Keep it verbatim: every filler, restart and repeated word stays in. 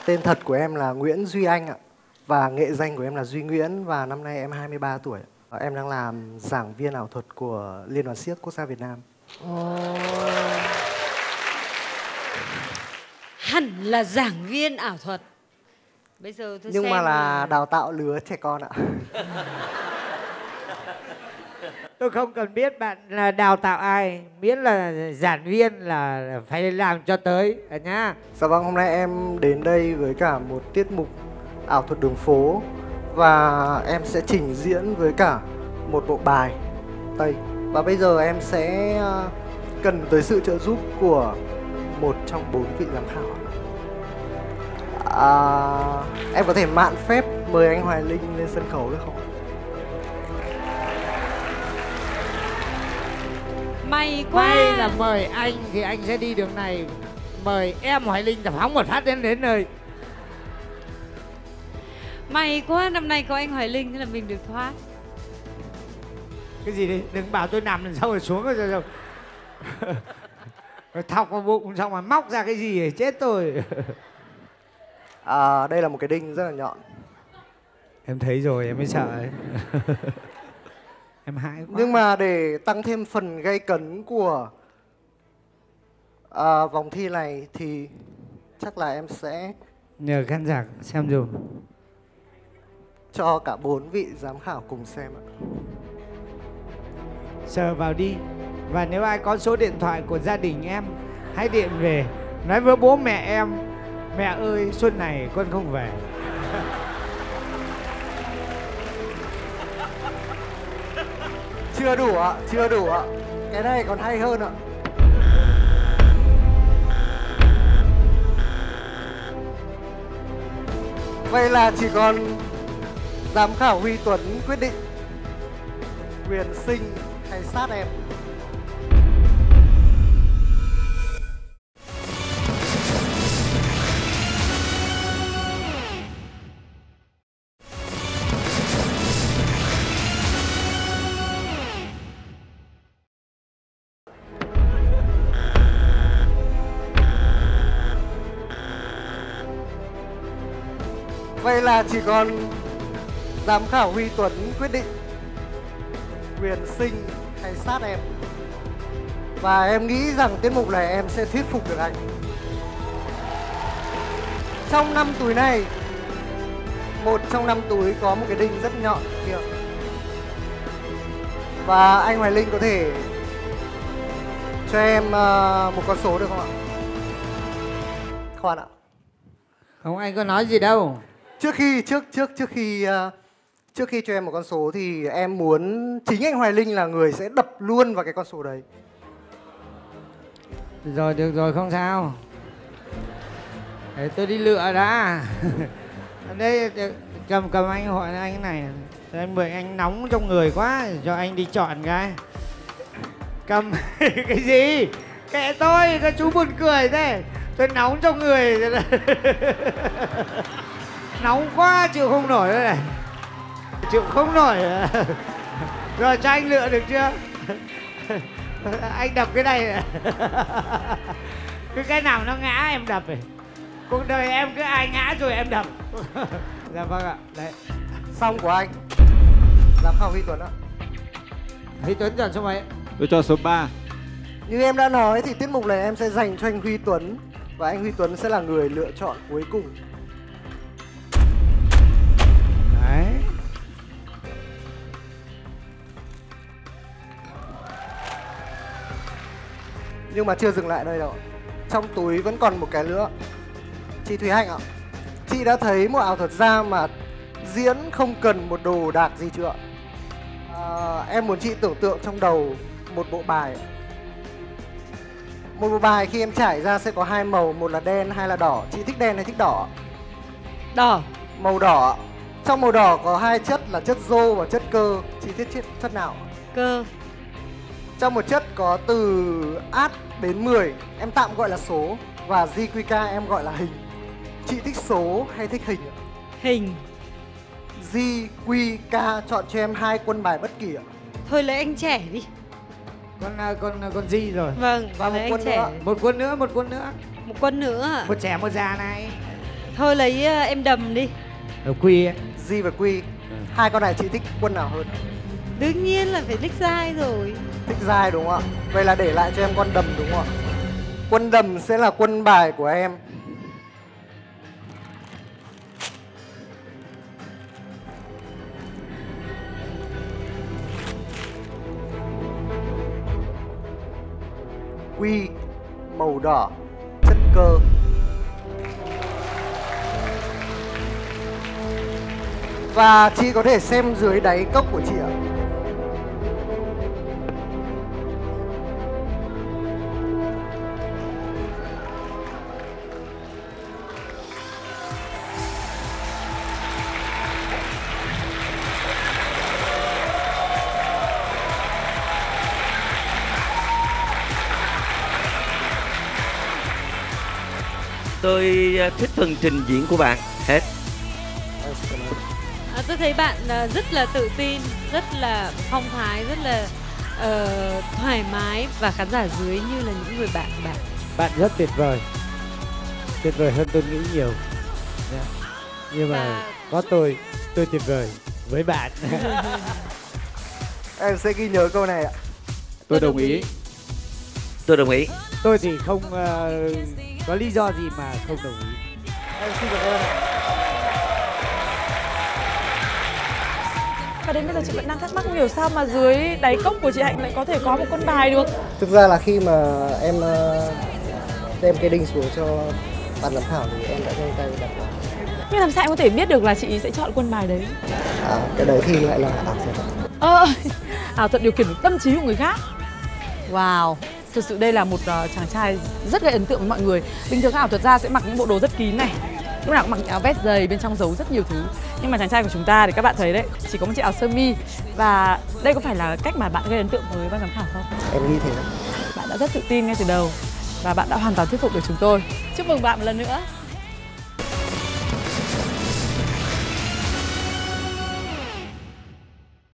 Tên thật của em là Nguyễn Duy Anh ạ. Và nghệ danh của em là Duy Nguyễn và năm nay em hai mươi ba tuổi. Và em đang làm giảng viên ảo thuật của Liên đoàn Xiếc Quốc gia Việt Nam. Oh. Hẳn là giảng viên ảo thuật. Bây giờ tôi Nhưng xem mà là đào tạo lứa trẻ con ạ. Tôi không cần biết bạn là đào tạo ai, miễn là giảng viên là phải làm cho tới nhá. Dạ vâng, hôm nay em đến đây với cả một tiết mục ảo thuật đường phố. Và em sẽ trình diễn với cả một bộ bài Tây. Và bây giờ em sẽ cần tới sự trợ giúp của một trong bốn vị giám khảo. À, em có thể mạn phép mời anh Hoài Linh lên sân khấu được không? May quá. May là mời anh thì anh sẽ đi đường này. Mời em Hoài Linh tập phóng một phát đến đến nơi. May quá, năm nay có anh Hoài Linh thế là mình được thoát. Cái gì đi, đừng bảo tôi nằm xong rồi xuống rồi rồi. Rồi thọc vào bụng xong rồi móc ra cái gì để chết tôi. À, đây là một cái đinh rất là nhọn. Em thấy rồi em mới sợ ấy. Em hãi quá. Nhưng mà để tăng thêm phần gay cấn của à, vòng thi này thì chắc là em sẽ nhờ khán giả xem dùm, cho cả bốn vị giám khảo cùng xem ạ. Sờ vào đi. Và nếu ai có số điện thoại của gia đình em, hãy điện về nói với bố mẹ em: mẹ ơi, xuân này con không về. Chưa đủ ạ, chưa đủ ạ. Cái này còn hay hơn ạ. Vậy là chỉ còn giám khảo Huy Tuấn quyết định quyền sinh hay sát em. Vậy là chỉ còn giám khảo Huy Tuấn quyết định quyền sinh hay sát em. Và em nghĩ rằng tiết mục này em sẽ thuyết phục được anh. Trong năm túi này, một trong năm túi có một cái đinh rất nhọn kia. Và anh Hoài Linh có thể cho em uh, một con số được không ạ? Khoan ạ. Không, anh có nói gì đâu. Trước khi trước trước trước khi uh, trước khi cho em một con số thì em muốn chính anh Hoài Linh là người sẽ đập luôn vào cái con số đấy. Rồi, được rồi, không sao. Để tôi đi lựa đã. Đây, cầm cầm anh hỏi anh cái này. Anh mời anh nóng trong người quá, cho anh đi chọn cái. Cầm cái gì? Kệ tôi, các chú buồn cười thế. Tôi nóng trong người. Nóng quá, chịu không nổi đây này. Chịu không nổi. Rồi, cho anh lựa được chưa? Anh đập cái này. Cứ cái nào nó ngã em đập này. Cuộc đời em cứ ai ngã rồi em đập. Dạ vâng ạ. Đấy. Xong của anh. Giám khảo Huy Tuấn ạ. Huy Tuấn chọn số mấy? Tôi cho số ba. Như em đã nói thì tiết mục này em sẽ dành cho anh Huy Tuấn. Và anh Huy Tuấn sẽ là người lựa chọn cuối cùng. Đấy. Nhưng mà chưa dừng lại đây đâu. Trong túi vẫn còn một cái nữa. Chị Thúy Hạnh ạ, chị đã thấy một ảo thuật gia mà diễn không cần một đồ đạc gì chưa ạ? À, em muốn chị tưởng tượng trong đầu một bộ bài. Một bộ bài khi em trải ra sẽ có hai màu, một là đen, hai là đỏ. Chị thích đen hay thích đỏ? Đỏ. Màu đỏ. Trong màu đỏ có hai chất là chất rô và chất cơ. Chị thích chất, chất nào? Cơ. Trong một chất có từ át đến mười, em tạm gọi là số. Và giê quy ca em gọi là hình. Chị thích số hay thích hình ạ? Hình. giê quy ca chọn cho em hai quân bài bất kỳ ạ. Thôi lấy anh trẻ đi. Con con con gì rồi? Vâng, và một lấy quân anh trẻ. nữa. Một quân nữa, một quân nữa. Một quân nữa. Một trẻ một già này. Thôi lấy uh, em Đầm đi. Ở Quy ấy. Di và Quy. Hai con này chị thích quân nào hơn? Đương nhiên là phải thích dai rồi. Thích dai đúng không ạ? Vậy là để lại cho em con Đầm đúng không ạ? Quân Đầm sẽ là quân bài của em. Quy màu đỏ, chất cơ. Và chị có thể xem dưới đáy cốc của chị ạ. Tôi thích phần trình diễn của bạn hết. À, tôi thấy bạn uh, rất là tự tin, rất là phong thái, rất là uh, thoải mái và khán giả dưới như là những người bạn của bạn. Bạn rất tuyệt vời, tuyệt vời hơn tôi nghĩ nhiều. Yeah. Nhưng mà và... có tôi, tôi tuyệt vời với bạn. Em sẽ ghi nhớ câu này ạ. Tôi đồng ý. Tôi đồng ý. Tôi thì không uh, có lý do gì mà không đồng ý. Em xin cảm ơn. Và đến bây giờ chị vẫn đang thắc mắc không hiểu sao mà dưới đáy cốc của chị Hạnh lại có thể có một con bài được. Thực ra là khi mà em uh, đem cái đinh xuống cho ban giám khảo thì em đã nhanh tay đặt vào. Nhưng làm sao em có thể biết được là chị sẽ chọn quân bài đấy? À, cái đấy thì lại là ảo thuật. Ờ, ảo thuật điều khiển tâm trí của người khác. Wow, thực sự đây là một uh, chàng trai rất gây ấn tượng với mọi người. Bình thường các ảo thuật gia sẽ mặc những bộ đồ rất kín này, lúc nào cũng mặc áo vest dày, bên trong giấu rất nhiều thứ. Nhưng mà chàng trai của chúng ta thì các bạn thấy đấy, chỉ có một chiếc áo sơ mi. Và đây có phải là cách mà bạn gây ấn tượng với ban giám khảo không? Em nghĩ thế. Bạn đã rất tự tin ngay từ đầu và bạn đã hoàn toàn thuyết phục được chúng tôi. Chúc mừng bạn một lần nữa.